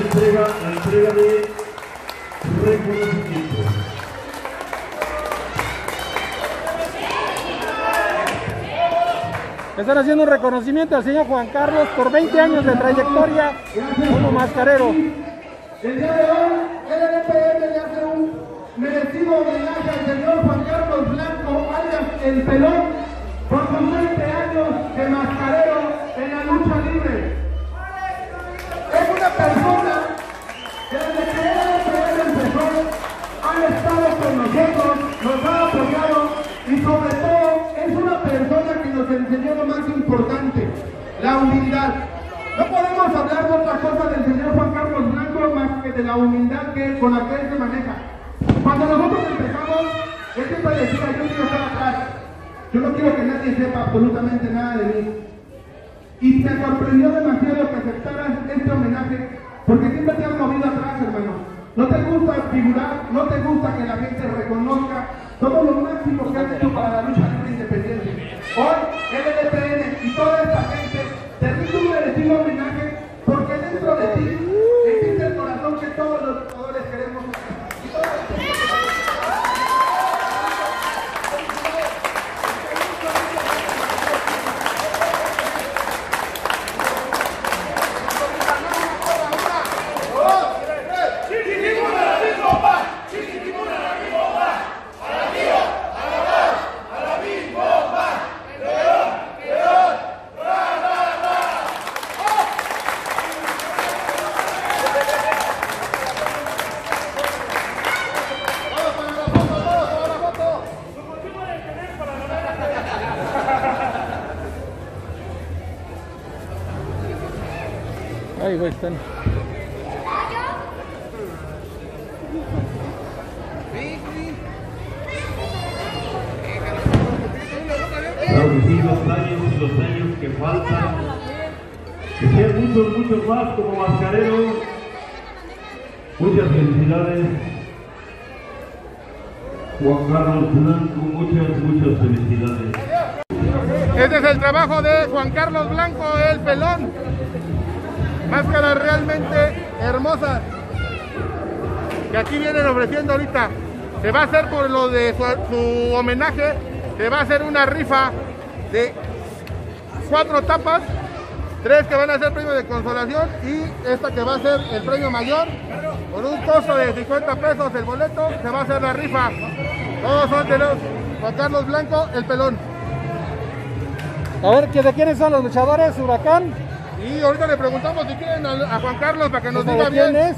la entrega de reconocimiento. Están haciendo un reconocimiento al señor Juan Carlos por 20 años de trayectoria como mascarero. El día de hoy, el LPM le hace un merecido homenaje al señor Juan Carlos Blanco, alias El Pelón, por sus 20 años de mascarero en la lucha libre. Es una persona que desde que el LPM empezó, ha estado con nosotros, nos ha apoyado y sobre todo es una persona que nos enseñó lo más importante, la humildad. No podemos hablar de otra cosa del señor Juan Carlos Blanco más que de la humildad con la que él se maneja. Cuando nosotros empezamos, él siempre decía, yo quiero estar atrás, yo no quiero que nadie sepa absolutamente nada de mí. Y me sorprendió demasiado que aceptaras este homenaje, porque siempre te has movido atrás, hermano. No te gusta figurar, no te gusta que la gente reconozca todo lo máximo que has hecho para la lucha libre independiente. Hoy, el LPN y toda esta gente te rinde un merecido homenaje, porque dentro de ti existe el corazón que todos los luchadores queremos. Ahí güey, están. Claro que sí, los años que faltan, que sean muchos más como mascarero. Muchas felicidades, Juan Carlos Blanco, muchas felicidades. Este es el trabajo de Juan Carlos Blanco, El Pelón. Máscaras realmente hermosas que aquí vienen ofreciendo ahorita. Se va a hacer por lo de su homenaje, se va a hacer una rifa de 4 tapas, 3 que van a ser premio de consolación y esta que va a ser el premio mayor. Por un costo de 50 pesos el boleto, se va a hacer la rifa. Todos son de los Juan Carlos Blanco, El Pelón. A ver, ¿de quiénes son los luchadores? Huracán. Y ahorita le preguntamos si quieren a Juan Carlos para que nos diga bien. ¿Quién es?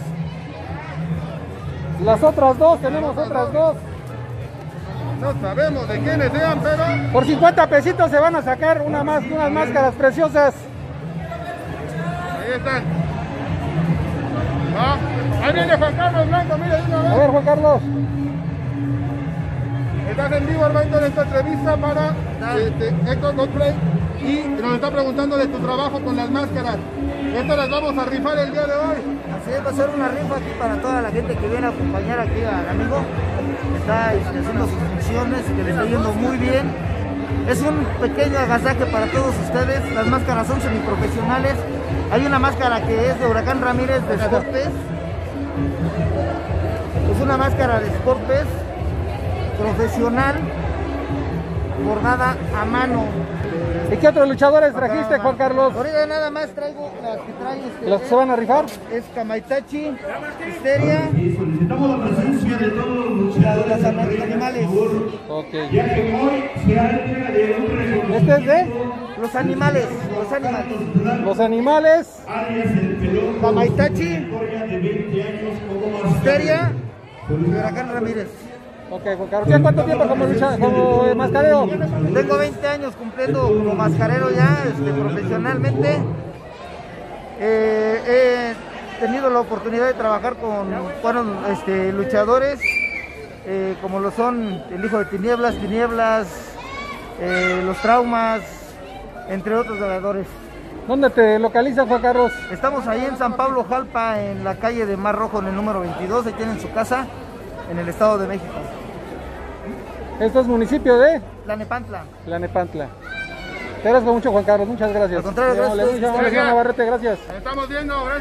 Las otras dos, tenemos otras dos. No sabemos de quiénes sean, pero... Por 50 pesitos se van a sacar unas máscaras preciosas. Ahí están. ¿No? Ahí viene Juan Carlos Blanco, mire. A ver, Juan Carlos. Estás en vivo, Armando, en esta entrevista para Héctor Godfrey. Y nos está preguntando de tu trabajo con las máscaras. Estas las vamos a rifar el día de hoy. Así es, va a ser una rifa aquí para toda la gente que viene a acompañar aquí al amigo. Está haciendo sus funciones, que le está yendo muy bien. Es un pequeño agasaje para todos ustedes. Las máscaras son semiprofesionales. Hay una máscara que es de Huracán Ramírez de Sportpes. Es una máscara de Sportpes profesional, bordada a mano. ¿Y qué otros luchadores trajiste, Juan Carlos? Ahorita nada más traigo las que trae ¿Los que se van a rifar? Es Kamaitachi, Histeria. Y solicitamos la presencia de todos los luchadores Los animales. Ok. Ya que hoy será entrega de un reconocimiento. ¿Este es de? Los animales. Los animales. Alias El Pelón. Kamaitachi, Historia de 20 años como mascarero. Histeria y Huracán Ramírez. Ok, Juan Carlos. ¿Ya cuánto tiempo como mascarero? Tengo 20 años cumpliendo como mascarero ya, profesionalmente. He tenido la oportunidad de trabajar con buenos luchadores, como lo son el Hijo de Tinieblas, Los Traumas, entre otros ganadores. ¿Dónde te localizas, Juan Carlos? Estamos ahí en San Pablo, Jalpa, en la calle de Mar Rojo, en el número 22. Ahí tienen su casa, en el Estado de México. ¿Esto es municipio de? Tlalnepantla. Tlalnepantla. Te agradezco mucho, Juan Carlos. Muchas gracias. Al contrario, gracias. Gracias, Navarrete, gracias. Estamos viendo, gracias.